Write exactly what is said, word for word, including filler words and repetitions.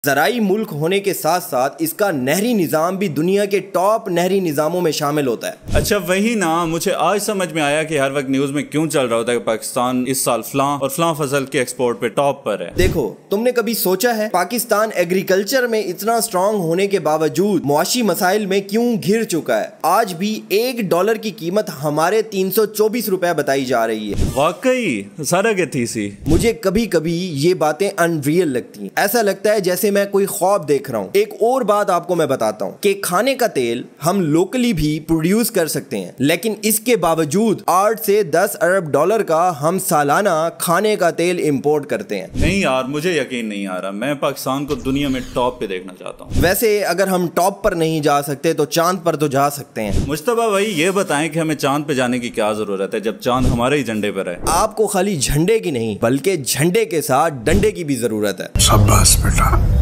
ज़राई मुल्क होने के साथ साथ इसका नहरी निज़ाम भी दुनिया के टॉप नहरी निज़ामों में शामिल होता है। अच्छा वही ना, मुझे आज समझ में आया कि हर वक्त न्यूज़ में क्यों चल रहा होता है कि पाकिस्तान इस साल फलां और फलां फसल के एक्सपोर्ट पे टॉप पर है। देखो, तुमने कभी सोचा है पाकिस्तान एग्रीकल्चर में इतना स्ट्रॉन्ग होने के बावजूद मुआशी मसाइल में क्यों घिर चुका है? आज भी एक डॉलर की कीमत हमारे तीन सौ चौबीस रुपए बताई जा रही है। वाकई सारा के थी सी। मुझे कभी कभी ये बातें अनरियल लगती हैं। ऐसा लगता है जैसे मैं कोई ख्वाब देख रहा हूँ। एक और बात आपको मैं बताता हूँ कि खाने का तेल हम लोकली भी प्रोड्यूस कर सकते हैं, लेकिन इसके बावजूद आठ से दस अरब डॉलर का हम सालाना खाने का तेल इंपोर्ट करते हैं। नहीं यार, मुझे यकीन नहीं आ रहा। मैं पाकिस्तान को दुनिया में टॉप पे देखना चाहता हूँ। वैसे अगर हम टॉप पर नहीं जा सकते तो चांद पर तो जा सकते हैं। मुश्तबा भाई ये बताएं कि हमें चांद पे जाने की क्या जरूरत है जब चांद हमारे ही झंडे पर है। आपको खाली झंडे की नहीं बल्कि झंडे के साथ डंडे की भी जरूरत है। शाबाश बेटा।